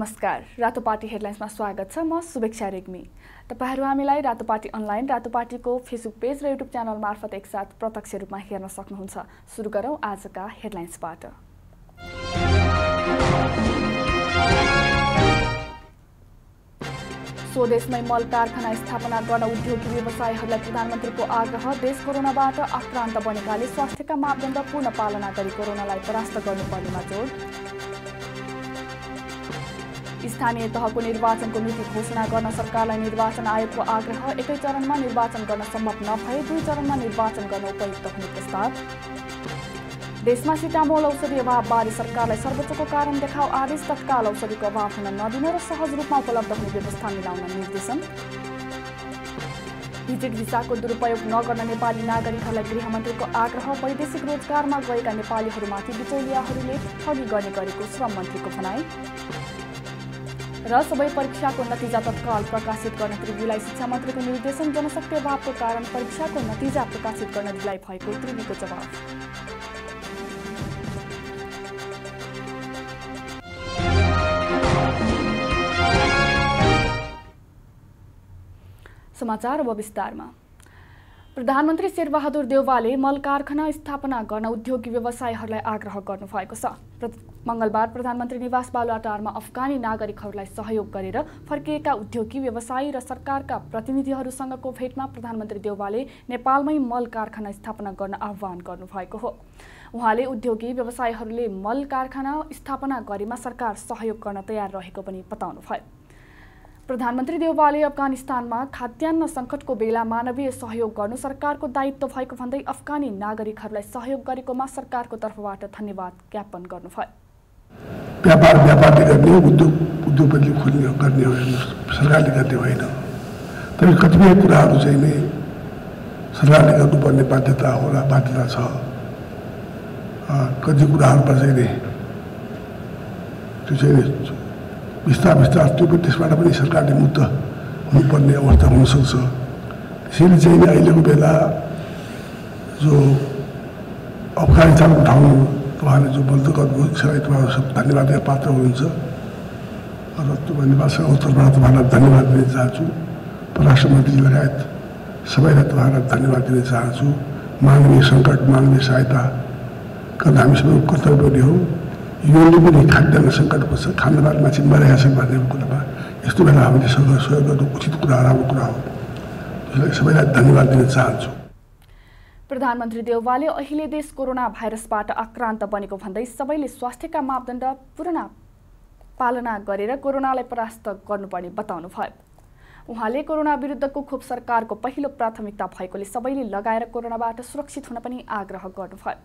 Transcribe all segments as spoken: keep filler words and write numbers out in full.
नमस्कार, रातोपाटी हेडलाइन्समा स्वागत छ। म शुभेक्षा रेग्मी। तपाईहरू हामीलाई रातोपाटी अनलाइन, रातोपाटीको फेसबुक पेज र युट्युब च्यानल मार्फत एकसाथ प्रत्यक्ष रूपमा हेर्न सक्नुहुन्छ। सुरु गरौँ आजका हेडलाइन्सबाट। स्वदेशमै मल कारखाना स्थापना गर्न उद्योगी व्यवसायीहरूलाई प्रधानमन्त्रीको आग्रह। देश कोरोनाबाट आक्रान्त बनेकाले स्वास्थ्यका मापदण्ड पूर्ण पालना गरी कोरोनालाई परास्त गर्नुपर्नेमा जोड। स्थानीय तहको निर्वाचनको मिति घोषणा गर्न सरकारलाई निर्वाचन आयोगको आग्रह। एकै चरणमा निर्वाचन गर्न सम्भव नभए दुई चरणमा निर्वाचन गर्न उपयुक्त हुने प्रस्ताव। देशमा सिटामोल औषधि अभावबारे सरकारलाई सर्वोच्चको कारण देखाउ आदेश। तत्काल औषधिको अभाव हुन नदिन र सहज रूपमा उपलब्ध हुने व्यवस्था मिलाउन निर्देशन। भिजिट भिसाको दुरुपयोग नगर्न नेपाली नागरिकहरूलाई गृहमन्त्रीको आग्रह। वैदेशिक रोजगारमा गएका नेपालीहरूमाथि बिचौलियाहरूले ठगी गर्ने गरेको श्रम मन्त्रीको भनाई। र सबै परीक्षाको नतिजा तत्काल प्रकाशित गर्न त्रिवीलाई शिक्षा मन्त्रीको निर्देशन। जनशक्ति अभावको कारण परीक्षाको नतिजा प्रकाशित गर्न ढिलाइ भएको त्रिवीको जवाफ। समाचार अब विस्तारमा। प्रधानमन्त्री शेरबहादुर देउवाले मल कारखाना स्थापना गर्न उद्योगी व्यवसायीहरूलाई आग्रह गर्नुभएको छ। मंगलबार प्रधानमन्त्री निवास बालुवाटारमा अफगानी नागरिकहरूलाई सहयोग गरेर फर्किएका उद्योगी व्यवसायी र सरकारका प्रतिनिधिहरूसँगको भेटमा प्रधानमन्त्री देउवाले नेपालमै मल कारखाना स्थापना गर्न आह्वान गर्नुभएको हो। उहाँले उद्योगी व्यवसायीहरूले मल कारखाना स्थापना गरेमा सरकार सहयोग गर्न तयार रहेको पनि बताउनुभयो। प्रधानमन्त्री देउवाले अफगानिस्तानमा खाद्यान्न सङ्कटको बेला मानवीय सहयोग गर्नु सरकारको दायित्व भएको भन्दै अफगानी नागरिकहरूलाई सहयोग गरेकोमा सरकारको तर्फबाट धन्यवाद ज्ञापन गर्नुभयो। व्यापार व्यापारले गर्ने, उद्योग उद्योगपतिले खोल्ने गर्ने होइन, सरकारले गर्ने होइन। तर कतिपय कुराहरू चाहिँ नै सरकारले गर्नुपर्ने बाध्यता हो र बाध्यता छ। कति कुराहरूमा चाहिँ नै त्यो चाहिँ विस्तार विस्तार त्यो पनि त्यसबाट पनि सरकारले मुक्त हुनुपर्ने अवस्था हुनसक्छ। त्यसैले चाहिँ अहिलेको बेला जो अफगानिस्तानको ठाउँ उहाँले जो बन्द गर्नुभयो त्यसलाई तपाईँहरू सब धन्यवादका पात्र हुनुहुन्छ र त्यो धन्यवादसँग उत्तरबाट तपाईँहरूलाई धन्यवाद दिन चाहन्छु। परराष्ट्र मन्त्री लगायत सबैलाई तपाईँहरूलाई धन्यवाद दिन चाहन्छु। मानवीय सङ्कट, मानवीय सहायता गर्न हामी सबैको कर्तव्य पनि हो। योले पनि खाद्यान्न सङ्कटको छ, खानबाट मान्छे मरेका छन् भन्ने कुरामा यस्तो बेला हामीले सहयोग गर्नु उचित कुरा, राम्रो कुरा हो। त्यसलाई सबैलाई धन्यवाद दिन चाहन्छु। प्रधानमन्त्री देउवाले अहिले देश कोरोना भाइरसबाट आक्रान्त बनेको भन्दै सबैले स्वास्थ्यका मापदण्ड पूर्ण पालना गरेर कोरोनालाई परास्त गर्नुपर्ने बताउनुभयो। उहाँले कोरोना विरुद्धको खोप सरकारको पहिलो प्राथमिकता भएकोले सबैले लगाएर कोरोनाबाट सुरक्षित हुन पनि आग्रह गर्नुभयो।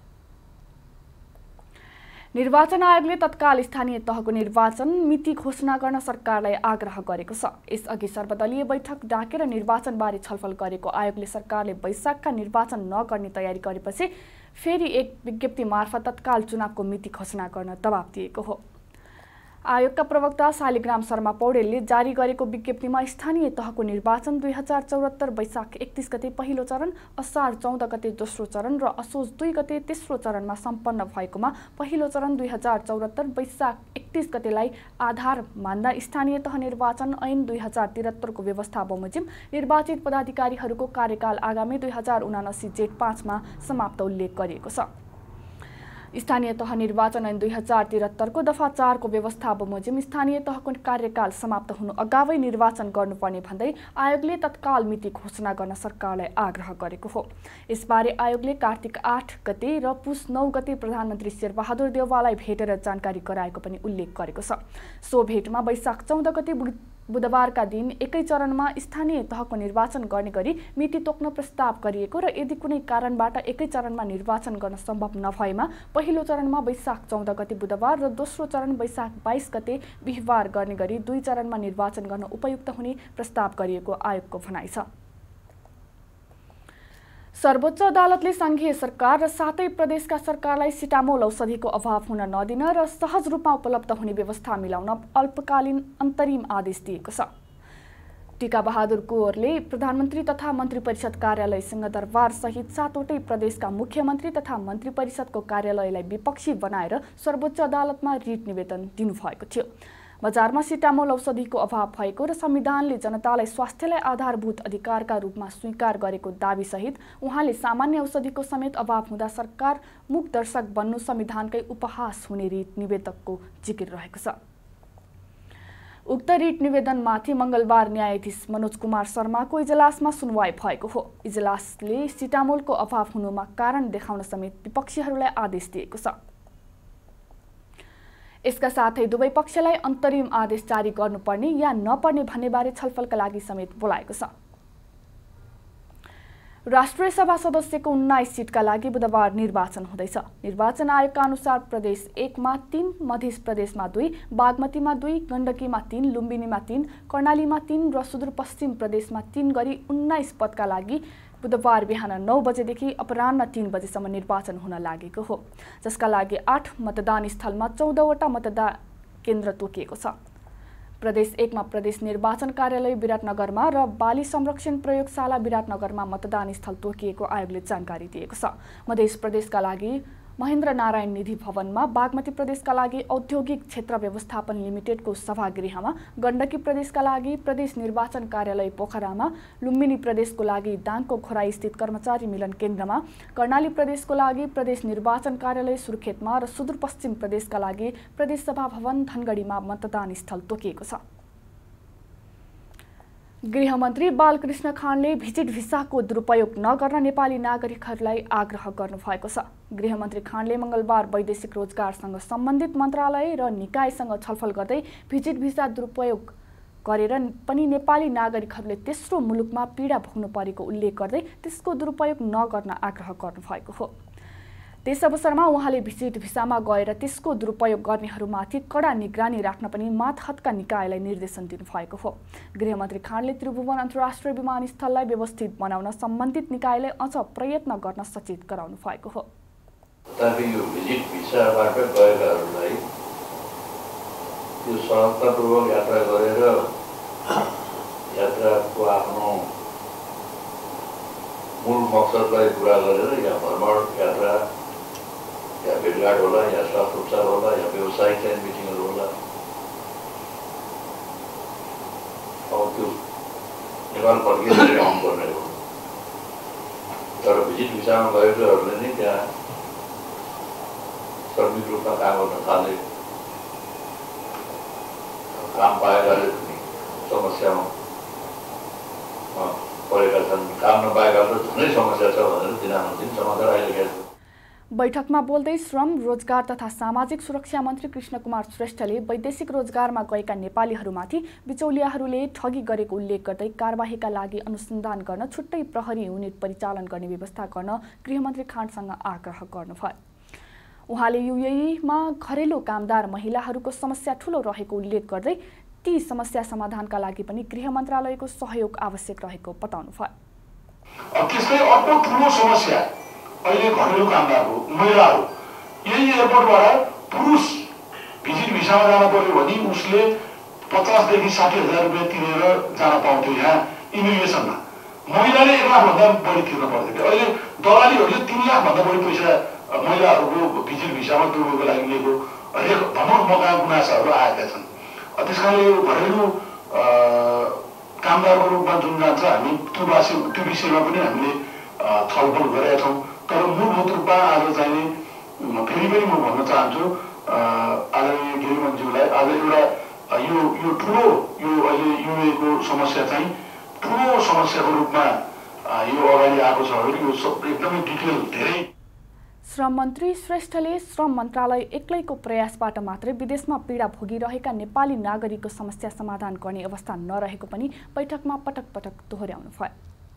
निर्वाचन आयोगले तत्काल स्थानीय तहको निर्वाचन मिति घोषणा गर्न सरकारलाई आग्रह गरेको छ। यसअघि सर्वदलीय बैठक डाकेर निर्वाचनबारे छलफल गरेको आयोगले सरकारले वैशाखका निर्वाचन नगर्ने तयारी गरेपछि फेरि एक विज्ञप्ति मार्फत तत्काल चुनावको मिति घोषणा गर्न दबाब दिएको हो। आयोगका प्रवक्ता शालिग्राम शर्मा पौडेलले जारी गरेको विज्ञप्तिमा स्थानीय तहको निर्वाचन दुई हजार चौहत्तर वैशाख एकतीस गते पहिलो चरण, असार चौध गते दोस्रो चरण र असोज दुई गते तेस्रो चरणमा सम्पन्न भएकोमा पहिलो चरण दुई हजार चौहत्तर वैशाख एकतीस गतेलाई आधार मान्दा स्थानीय तह निर्वाचन ऐन दुई हजार तिहत्तरको व्यवस्था बमोजिम निर्वाचित पदाधिकारीहरूको कार्यकाल आगामी दुई हजार उनासी जेठ पाँचमा समाप्त उल्लेख गरिएको छ। स्थानीय तह निर्वाचन ऐन दुई हजार तिहत्तरको दफा चारको व्यवस्था बमोजिम स्थानीय तहको कार्यकाल समाप्त हुनु अगावै निर्वाचन गर्नुपर्ने भन्दै आयोगले तत्काल मिति घोषणा गर्न सरकारलाई आग्रह गरेको हो। यसबारे आयोगले कार्तिक आठ गते र पुस नौ गते प्रधानमन्त्री शेरबहादुर देउवालाई भेटेर जानकारी गराएको पनि उल्लेख गरेको छ। सो भेटमा वैशाख चौध गते बुधबारका दिन एकै चरणमा स्थानीय तहको निर्वाचन गर्ने गरी मिति तोक्न प्रस्ताव गरिएको र यदि कुनै कारणबाट एकै चरणमा निर्वाचन गर्न सम्भव नभएमा पहिलो चरणमा वैशाख चौध गते बुधबार र दोस्रो चरण वैशाख बाइस गते बिहिबार गर्ने गरी दुई चरणमा निर्वाचन गर्न उपयुक्त हुने प्रस्ताव गरिएको आयोगको भनाइ छ। सर्वोच्च अदालतले संघीय सरकार र सातै प्रदेशका सरकारलाई सिटामोल औषधिको अभाव हुन नदिन र सहज रूपमा उपलब्ध हुने व्यवस्था मिलाउन अल्पकालीन अन्तरिम आदेश दिएको छ। टीका बहादुर कुँवरले प्रधानमन्त्री तथा मन्त्री परिषद कार्यालय सिंहदरबार सहित सातवटै प्रदेशका मुख्यमन्त्री तथा मन्त्री परिषदको कार्यालयलाई विपक्षी बनाएर सर्वोच्च अदालतमा रिट निवेदन दिनुभएको थियो। बजारमा सिटामोल औषधिको अभाव भएको र संविधानले जनतालाई स्वास्थ्यलाई आधारभूत अधिकारका रूपमा स्वीकार गरेको दाबीसहित उहाँले सामान्य औषधिको समेत अभाव हुँदा सरकार मुख दर्शक बन्नु संविधानकै उपहास हुने रिट निवेदकको जिकिर रहेको छ। उक्त रिट निवेदनमाथि मंगलबार न्यायाधीश मनोज कुमार शर्माको इजलासमा सुनवाई भएको हो। इजलासले सिटामोलको अभाव हुनुमा कारण देखाउन समेत विपक्षीहरूलाई आदेश दिएको छ। यसका साथै दुवै पक्षलाई अन्तरिम आदेश जारी गर्नुपर्ने या नपर्ने भन्नेबारे छलफलका लागि समेत बोलाएको छ। राष्ट्रिय सभा सदस्यको उन्नाइस सीटका लागि बुधबार निर्वाचन हुँदैछ। निर्वाचन आयोगका अनुसार प्रदेश एकमा तीन, मध्य प्रदेशमा दुई, बागमतीमा दुई, गण्डकीमा तीन, लुम्बिनीमा तीन, कर्णालीमा तीन र सुदूरपश्चिम प्रदेशमा तीन गरी उन्नाइस पदका लागि बुधबार बिहान नौ बजेदेखि अपराह्न तीन बजेसम्म निर्वाचन हुन लागेको हो, जसका लागि आठ मतदान स्थलमा चौधवटा मतदान केन्द्र तोकिएको छ। प्रदेश एकमा प्रदेश निर्वाचन कार्यालय विराटनगरमा र बाली संरक्षण प्रयोगशाला विराटनगरमा मतदान स्थल तोकिएको आयोगले जानकारी दिएको छ। मध्य प्रदेशका लागि महेन्द्र नारायण निधि भवनमा, बागमती प्रदेशका लागि औद्योगिक क्षेत्र व्यवस्थापन लिमिटेडको सभागृहमा, गण्डकी प्रदेशका लागि प्रदेश निर्वाचन कार्यालय पोखरामा, लुम्बिनी प्रदेशको लागि दाङको खोराई स्थित कर्मचारी मिलन केन्द्रमा, कर्णाली प्रदेशको लागि प्रदेश निर्वाचन कार्यालय सुर्खेतमा र सुदूरपश्चिम प्रदेशका लागि प्रदेश सभा भवन धनगढीमा मतदान स्थल तोकिएको छ। गृहमन्त्री बालकृष्ण खाँडले भिजिट भिसाको दुरुपयोग नगर्न नेपाली नागरिकहरूलाई आग्रह गर्नुभएको छ। गृहमन्त्री खाँडले मंगलबार वैदेशिक रोजगारसँग सम्बन्धित मन्त्रालय र निकायसँग छलफल गर्दै भिजिट भिसा दुरुपयोग गरेर पनि नेपाली नागरिकहरूले तेस्रो मुलुकमा पीडा भोग्नु परेको उल्लेख गर्दै त्यसको दुरुपयोग नगर्न आग्रह गर्नुभएको हो। त्यस अवसरमा उहाँले भिजिट भिसामा गएर त्यसको दुरुपयोग गर्नेहरूमाथि कडा निगरानी राख्न पनि मातहतका निकायलाई निर्देशन दिनुभएको हो। गृहमन्त्री खाँडले त्रिभुवन अन्तर्राष्ट्रिय विमानस्थललाई व्यवस्थित बनाउन सम्बन्धित निकायलाई अझ प्रयत्न गर्न सचेत गराउनु भएको हो। तथापि यो भिजिट भिसाबाट गएकाहरूलाई त्यो सहजतापूर्वक यात्रा गरेर यात्राको आफ्नो मूल मकसदलाई पुरा गरेर या भ्रमण यात्रा या भेटघाट होला या स्वास्थ्य उपचार होला या व्यावसायिक चाहिँ मिटिङहरू होला, अब त्यो नेपाल फर्किएर आउनुपर्ने हो। तर भिजिट भिसामा गएकोहरूले नै त्यहाँ श्रमिक रूपमा काम गर्न थाले, काम पाएकाले समस्यामा परेका छन्, काम नपाएकाले झनै समस्या छ भनेर दिनानुदिन समाचार आइरहेका छन्। बैठकमा बोल्दै श्रम, रोजगार तथा सामाजिक सुरक्षा मन्त्री कृष्ण कुमार श्रेष्ठले वैदेशिक रोजगारमा गएका नेपालीहरूमाथि बिचौलियाहरूले ठगी गरेको उल्लेख गर्दै कारबाहीका लागि अनुसन्धान गर्न छुट्टै प्रहरी युनिट परिचालन गर्ने व्यवस्था गर्न गृहमन्त्री खाँडसँग आग्रह गर्नुभयो। उहाँले युएईमा घरेलु कामदार महिलाहरूको समस्या ठूलो रहेको उल्लेख गर्दै ती समस्या समाधानका लागि पनि गृह मन्त्रालयको सहयोग आवश्यक रहेको बताउनुभयो। त्यसकै अर्को ठूलो समस्या अहिले घरेलु कामदारहरू, महिलाहरू, यही एयरपोर्टबाट पुरुष भिजिट भिसामा जान पर्यो भने उसले पचासदेखि साठी हजार रुपियाँ तिरेर जान पाउँथ्यो यहाँ इमिग्रेसनमा। महिलाले एक लाखभन्दा बढी तिर्न पर्दैन। अहिले दलालीहरूले तिन लाखभन्दा बढी पैसा महिलाहरूको भिजिट भिसामा डुबेको लागि लिएको भ्रमण मौका गुनासाहरू आएका छन्। त्यस कारणले यो घरेलु कामदारको रूपमा जुन जान्छ, हामी त्यो बासी त्यो विषयमा पनि हामीले छलफल गरेका छौँ। तर मूलभूत रूपमा आज चाहिँ फेरि पनि म भन्न चाहन्छु आदरणीय गृहमन्त्रीलाई, आज एउटा यो यो ठुलो यो अहिले युएको समस्या चाहिँ ठुलो समस्याको रूपमा यो अगाडि आएको छ भने यो सब एकदमै डिटेल धेरै। श्रम मन्त्री श्रेष्ठले श्रम मन्त्रालय एक्लैको प्रयासबाट मात्रै विदेशमा पीडा भोगिरहेका नेपाली नागरिकको समस्या समाधान गर्ने अवस्था नरहेको पनि बैठकमा पटक पटक दोहोर्याउनु भयो।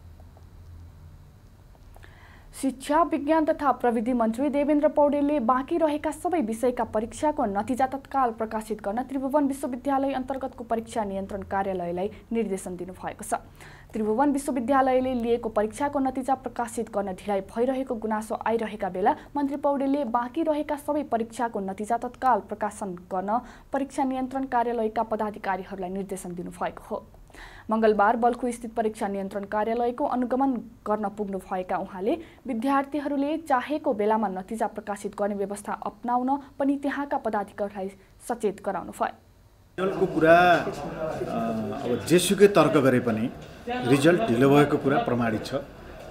शिक्षा, विज्ञान तथा प्रविधि मन्त्री देवेन्द्र पौडेलले बाँकी रहेका सबै विषयका परीक्षाको नतिजा तत्काल प्रकाशित गर्न त्रिभुवन विश्वविद्यालय अन्तर्गतको परीक्षा नियन्त्रण कार्यालयलाई निर्देशन दिनुभएको छ। त्रिभुवन विश्वविद्यालयले लिएको परीक्षाको नतिजा प्रकाशित गर्न ढिलाइ भइरहेको गुनासो आइरहेका बेला मन्त्री पौडेलले बाँकी रहेका सबै परीक्षाको नतिजा तत्काल प्रकाशन गर्न परीक्षा नियन्त्रण कार्यालयका पदाधिकारीहरूलाई निर्देशन दिनुभएको हो। मंगलबार बल्खु स्थित परीक्षा नियन्त्रण कार्यालयको अनुगमन गर्न पुग्नु भएका उहाँले विद्यार्थीहरूले चाहेको बेलामा नतिजा प्रकाशित गर्ने व्यवस्था अपनाउन पनि त्यहाँका पदाधिकारीलाई सचेत गराउनु भयो। रिजल्टको कुरा अब जेसुकै तर्क गरे पनि रिजल्ट ढिलो भएको कुरा प्रमाणित छ।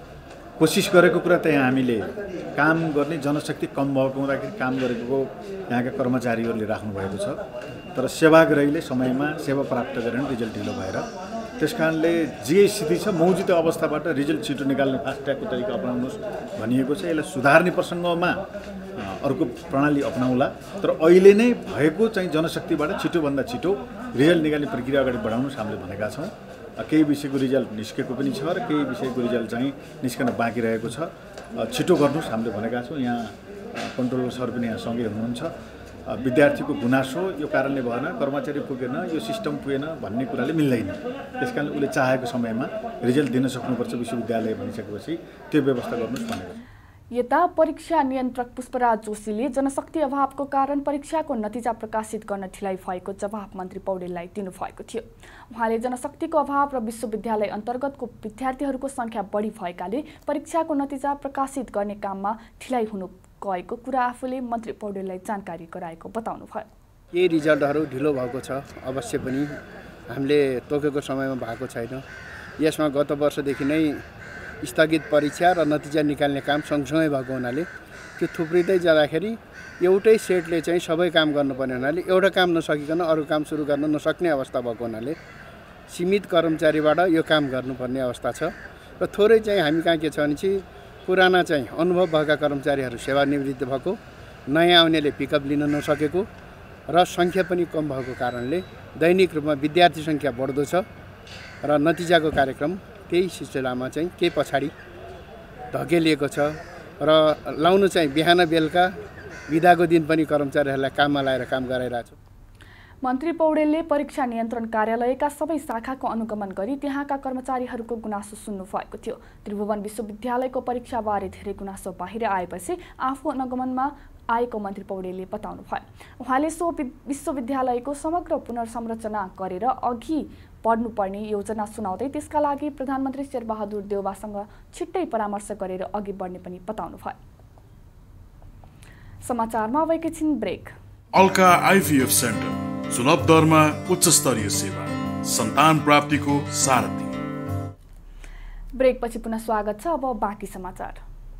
कोसिस गरेको कुरा त यहाँ हामीले काम गर्ने जनशक्ति कम भएको हुँदाखेरि काम गरेको यहाँका कर्मचारीहरूले राख्नुभएको छ, तर सेवाग्राहीले समयमा सेवा प्राप्त गरेन रिजल्ट ढिलो भएर। त्यस कारणले जे स्थिति छ मौजित अवस्थाबाट रिजल्ट छिटो निकाल्ने फास्ट ट्र्याकको तरिका अपनाउनुहोस् भनिएको छ। यसलाई सुधार्ने प्रसङ्गमा अर्को प्रणाली अपनाउला, तर अहिले नै भएको चाहिँ जनशक्तिबाट छिटोभन्दा छिटो रिजल्ट निकाल्ने प्रक्रिया अगाडि बढाउनुहोस् हामीले भनेका छौँ। केही विषयको रिजल्ट निस्केको पनि छ र केही विषयको रिजल्ट चाहिँ निस्कन बाँकी रहेको छ, छिटो गर्नुहोस् हामीले भनेका छौँ। यहाँ कन्ट्रोलर सर पनि यहाँ सँगै हुनुहुन्छ। विद्यार्थीको गुनासो यो कारणले भएन, कर्मचारी पुगेन, यो सिस्टम पुगेन भन्ने कुराले मिल्दैन। त्यस कारण उसले चाहेको समयमा रिजल्ट दिन सक्नुपर्छ विश्वविद्यालय भनिसकेपछि त्यो व्यवस्था गर्नुहोस् भनेको छ। यता परीक्षा नियन्त्रक पुष्पराज जोशीले जनशक्ति अभावको कारण परीक्षाको नतिजा प्रकाशित गर्न ढिलाइ भएको जवाफ मन्त्री पौडेललाई दिनुभएको थियो। उहाँले जनशक्तिको अभाव र विश्वविद्यालय अन्तर्गतको विद्यार्थीहरूको सङ्ख्या बढी भएकाले परीक्षाको नतिजा प्रकाशित गर्ने काममा ढिलाइ हुनु गएको कुरा आफूले मन्त्री पौडेललाई जानकारी गराएको बताउनुभयो। यही रिजल्टहरू ढिलो भएको छ, अवश्य पनि हामीले तोकेको समयमा भएको छैन। यसमा गत वर्षदेखि नै स्थगित परीक्षा र नतिजा निकाल्ने काम सँगसँगै भएको हुनाले त्यो थुप्रिँदै जाँदाखेरि एउटै सेटले चाहिँ सबै काम गर्नुपर्ने हुनाले एउटा काम नसकिकन अरू काम सुरु गर्न नसक्ने अवस्था भएको हुनाले सीमित कर्मचारीबाट यो काम गर्नुपर्ने अवस्था छ। र थोरै चाहिँ हामी कहाँ के छ भने चाहिँ पुराना चाहिँ अनुभव भएका कर्मचारीहरू सेवानिवृत्त भएको, नयाँ आउनेले पिकअप लिन नसकेको र सङ्ख्या पनि कम भएको कारणले दैनिक रूपमा विद्यार्थी सङ्ख्या बढ्दो छ र नतिजाको कार्यक्रम त्यही सिलसिलामा चाहिँ केही पछाडि धकेलिएको छ र लाउनु चाहिँ बिहान बेलुका बिदाको दिन पनि कर्मचारीहरूलाई काममा लगाएर काम गराइरहेको छ। मन्त्री पौडेलले परीक्षा नियन्त्रण कार्यालयका सबै शाखाको अनुगमन गरी त्यहाँका कर्मचारीहरूको गुनासो सुन्नु भएको थियो। त्रिभुवन विश्वविद्यालयको परीक्षाबारे धेरै गुनासो बाहिर आएपछि आफू अनुगमनमा आएको मन्त्री पौडेलले बताउनु भयो। उहाँले सो विश्वविद्यालयको समग्र पुनर्संरचना गरेर अघि बढ्नुपर्ने योजना सुनाउँदै त्यसका लागि प्रधानमन्त्री शेरबहादुर देउवासँग छिट्टै परामर्श गरेर अघि बढ्ने पनि बताउनु भयो। समाचारमा अब एकैछिन ब्रेक। अल्का आइभीएफ सेन्टर सुलभ दरमा उच्च स्तरीय सेवा, सन्तान प्राप्तिको सारथी। ब्रेकपछि पुनः स्वागत छ। अब बाँकी समाचार।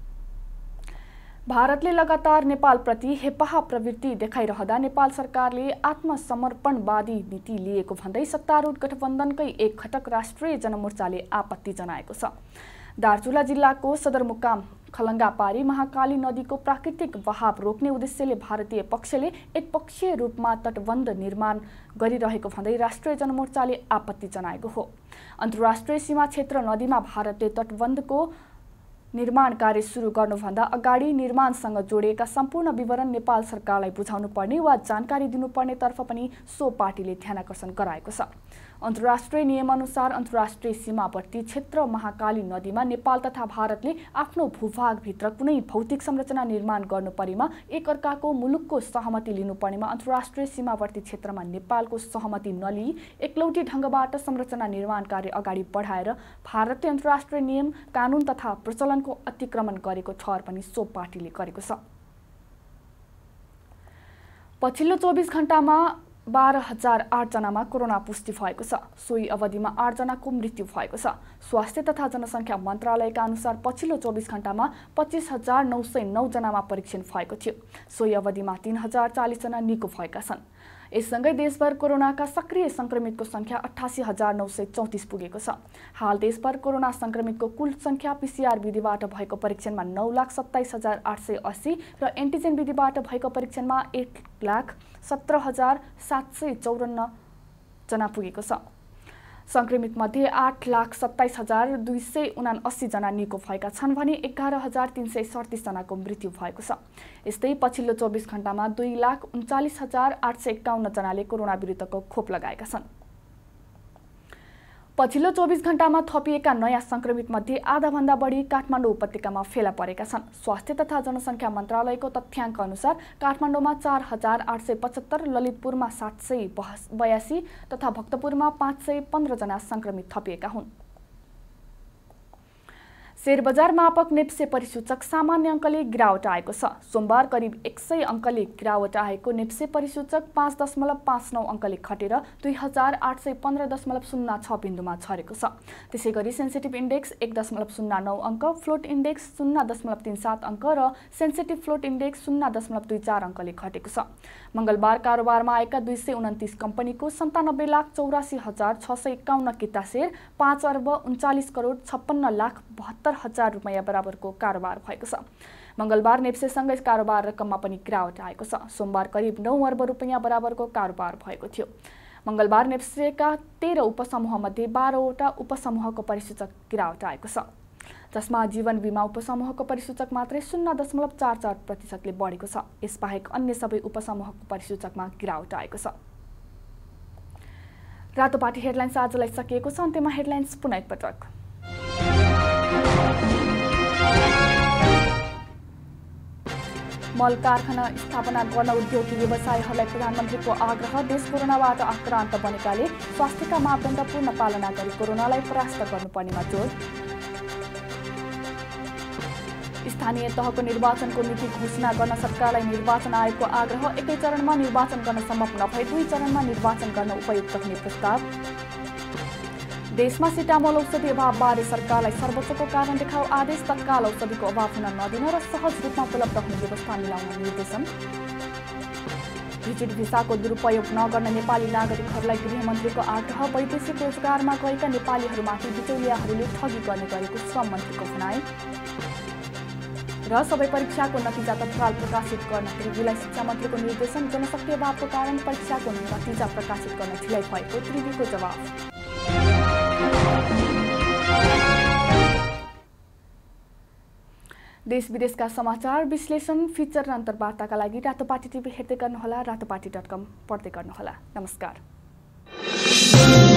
भारतले लगातार नेपालप्रति हेपाह प्रवृत्ति देखाइरहँदा नेपाल सरकारले आत्मसमर्पणवादी नीति लिएको भन्दै सत्तारूढ गठबन्धनकै एक घटक राष्ट्रिय जनमोर्चाले आपत्ति जनाएको छ। दार्चुला जिल्लाको सदरमुकाम खलङ्गापारी महाकाली नदीको प्राकृतिक बहाव रोक्ने उद्देश्यले भारतीय पक्षले एकपक्षीय रूपमा तटबन्ध निर्माण गरिरहेको भन्दै राष्ट्रिय जनमोर्चाले आपत्ति जनाएको हो। अन्तर्राष्ट्रिय सीमा क्षेत्र नदीमा भारतले तटबन्धको निर्माण कार्य सुरु गर्नुभन्दा अगाडि निर्माणसँग जोडिएका सम्पूर्ण विवरण नेपाल सरकारलाई बुझाउनु पर्ने वा जानकारी दिनुपर्ने तर्फ पनि सो पार्टीले ध्यानाकर्षण गराएको छ। अन्तर्राष्ट्रिय नियमअनुसार अन्तर्राष्ट्रिय सीमावर्ती क्षेत्र महाकाली नदीमा नेपाल तथा भारतले आफ्नो भूभागभित्र कुनै भौतिक संरचना निर्माण गर्नु परेमा एकअर्काको मुलुकको सहमति लिनुपर्नेमा अन्तर्राष्ट्रिय सीमावर्ती क्षेत्रमा नेपालको सहमति नलिई एकलौटी ढङ्गबाट संरचना निर्माण कार्य अगाडि बढाएर भारतले अन्तर्राष्ट्रिय नियम कानुन तथा प्रचलनको अतिक्रमण गरेको ठहर पनि सो पार्टीले गरेको छ। पछिल्लो चौबिस घण्टामा बाह्र हजार आठ जनामा कोरोना पुष्टि भएको छ। सोही अवधिमा आठ जनाको मृत्यु भएको छ। स्वास्थ्य तथा जनसङ्ख्या मन्त्रालयका अनुसार पछिल्लो चौबिस घण्टामा पच्चिस हजार नौ सय नौ जनामा परीक्षण भएको थियो। सोही अवधिमा तीन हजार चालिस जना निको भएका छन्। यससँगै देशभर कोरोनाका सक्रिय संक्रमितको संख्या अठासी हजार नौ सय चौतिस पुगेको छ। हाल देशभर कोरोना संक्रमितको कुल संख्या पीसीआर विधिबाट भएको परीक्षणमा नौ लाख सत्ताइस हजार आठ सय अस्सी र एन्टिजेन विधिबाट भएको परीक्षणमा एक लाख सत्र हजार सात सय चौवन्न जना पुगेको छ। संक्रमित मध्ये आठ लाख सत्ताइस हजार दुई सय उनासी जना निको भएका छन् भने एघार हजार तीन सय सडतिस जनाको मृत्यु भएको छ। यस्तै पछिल्लो चौबिस घण्टामा दुई लाख उन्चालिस हजार आठ सय एकाउन्न जनाले कोरोना विरुद्धको खोप लगाएका छन्। पछिल्लो चौबिस घण्टामा थपिएका नयाँ संक्रमित मध्ये आधाभन्दा बढी काठमाडौँ उपत्यकामा फेला परेका छन्। स्वास्थ्य तथा जनसङ्ख्या मन्त्रालयको तथ्याङ्क अनुसार काठमाडौँमा चार हजार आठ सय पचहत्तर, ललितपुरमा सात सय बयासी तथा भक्तपुरमा पाँच सय पन्ध्र जना संक्रमित थपिएका हुन्। शेयर बजार मापक नेप्से परिसूचक सामान्य अङ्कले गिरावट आएको छ। सोमबार करिब एक सय अङ्कले गिरावट आएको नेप्से परिसूचक पाँच दशमलव पाँच नौ अङ्कले घटेर दुई हजार आठ सय पन्ध्र दशमलव शून्य छ बिन्दुमा झरेको छ। त्यसै गरी सेन्सिटिभ इन्डेक्स एक दशमलव शून्य नौ अङ्क, फ्लोट इन्डेक्स शून्य दशमलव तीन सात अङ्क र सेन्सिटिभ फ्लोट इन्डेक्स शून्य दशमलव दुई चार अङ्कले घटेको छ। मङ्गलबार कारोबारमा आएका दुई सय उन्तिस कम्पनीको सन्तानब्बे लाख चौरासी हजार छ सय एकाउन्न किता सेयर पाँच अर्ब उन्चालिस करोड छप्पन्न लाख बहत्तर हजार रुपियाँ बराबरको कारोबार भएको छ। मङ्गलबार नेप्सेसँगै कारोबार रकममा पनि गिरावट आएको छ। सोमबार करिब नौ अर्ब रुपियाँ बराबरको कारोबार भएको थियो। मङ्गलबार नेप्सेका तेह्र उपसमूहमध्ये बाह्रवटा उपसमूहको परिसूचक गिरावट आएको छ, जसमा जीवन बिमा उपसमूहको परिसूचक मात्रै शून्य दशमलव चार चार प्रतिशतले बढेको छ। यसबाहेक अन्य सबै उपसमूहको परिसूचकमा गिरावट आएको छ। रातोपाटी हेडलाइन्स आजलाई सकिएको छ। अन्त्यमा हेडलाइन्स पुनः एकपटक। मल कारखाना स्थापना गर्न उद्योगी व्यवसायीहरूलाई प्रधानमन्त्रीको आग्रह। देश कोरोनाबाट आक्रान्त बनेकाले स्वास्थ्यका मापदण्ड पूर्ण पालना गरी कोरोनालाई परास्त गर्नुपर्नेमा जोड। स्थानीय तहको निर्वाचनको मिति घोषणा गर्न सरकारलाई निर्वाचन आयोगको आग्रह। एकै चरणमा निर्वाचन गर्न सम्भव नभए दुई चरणमा निर्वाचन गर्न उपयुक्त हुने प्रस्ताव। देशमा सिटामोल औषधि अभावबारे सरकारलाई सर्वोच्चको कारण देखाउ आदेश। तत्काल औषधिको अभाव हुन नदिन र सहज रूपमा उपलब्ध हुने व्यवस्था मिलाउन निर्देशन। भिजिट भिसाको दुरुपयोग नगर्न नेपाली नागरिकहरूलाई गृहमन्त्रीको आग्रह। वैदेशिक रोजगारमा गएका नेपालीहरूमाथि बिचौलियाहरूले ठगी गर्ने गरेको श्रम मन्त्रीको भनाई। र सबै परीक्षाको नतिजा तत्काल प्रकाशित गर्न त्रिवीलाई शिक्षा मन्त्रीको निर्देशन। जनशक्ति अभावको कारण परीक्षाको नतिजा प्रकाशित गर्न ढिलाइ भएको त्रिवीको जवाफ। देश विदेशका समाचार, विश्लेषण, फिचर र अन्तर्वार्ताका लागि रातोपाटी टिभी हेर्दै गर्नुहोला। रातोपाटी डट कम पढ्दै गर्नुहोला। नमस्कार।